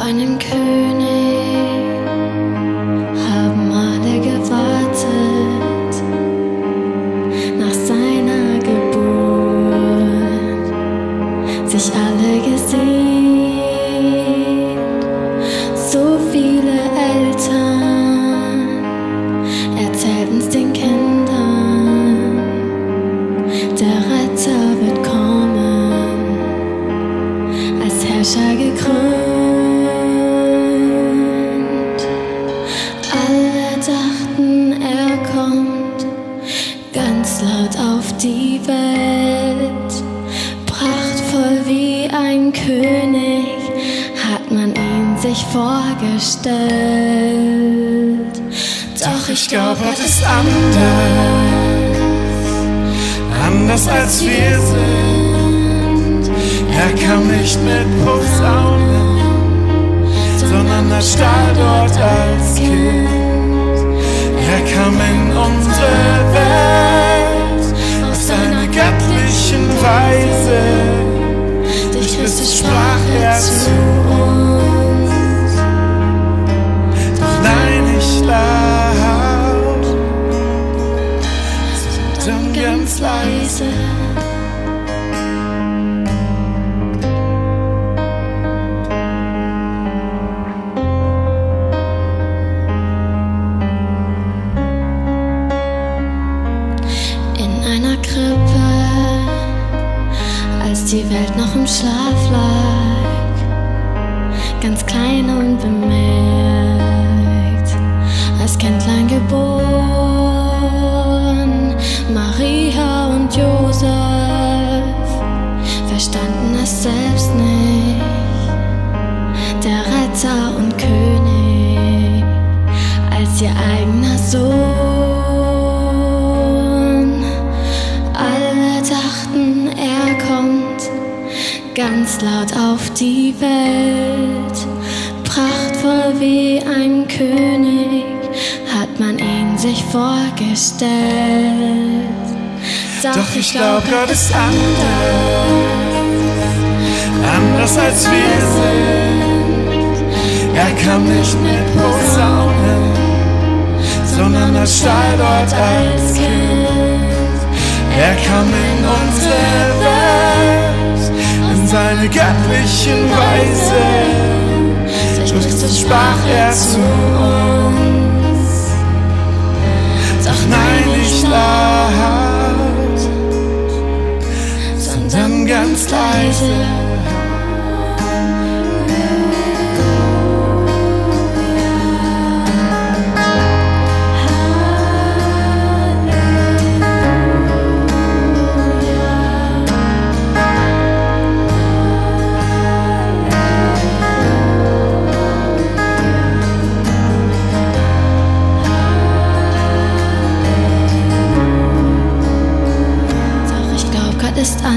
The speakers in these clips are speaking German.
einen König haben alle gewartet, nach seiner Geburt sich alle gesehnt. So viele Eltern erzählten's den Kindern, der Retter wird kommen, als Herrscher gekrönt. Alle dachten, er kommt ganz laut auf die Welt, prachtvoll wie ein König, hat man ihn sich vorgestellt. Doch ich glaub, Gott ist anders als wir sind. Er kam nicht mit Posaunen, sondern er stahl dort als Kind. Er kam in unsere Welt aus seiner göttlichen Weise. Durch Christus sprach er zu uns, doch nein, nicht laut, sondern ganz leise. Als die Welt noch im Schlaf lag, ganz klein und bemerkt, als Kindlein geboren, Maria und Josef verstanden es selbst nicht, der Retter und König als ihr eigener Sohn. Ganz laut auf die Welt, prachtvoll wie ein König, hat man ihn sich vorgestellt. Doch ich glaub, Gott ist anders als wir sind. Er kam nicht mit Posaunen, sondern er stahl dort als Kind. Er kam in unsere Welt in seine göttlichen Weise. Durch Christus sprach er zu uns, doch nein, nicht laut, sondern ganz leise. Ist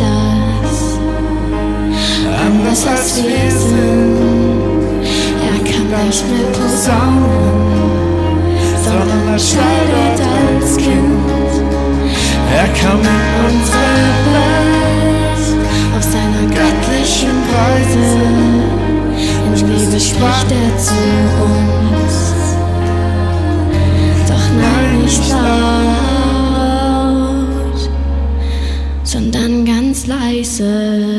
anders als wir sind. Er kann nicht mit Posaunen, sondern er stahl dort als Kind. Er kam in unsere Welt auf seiner göttlichen Weise. In Liebe spricht er zu uns, doch nein, nicht laut, sondern ganz leise.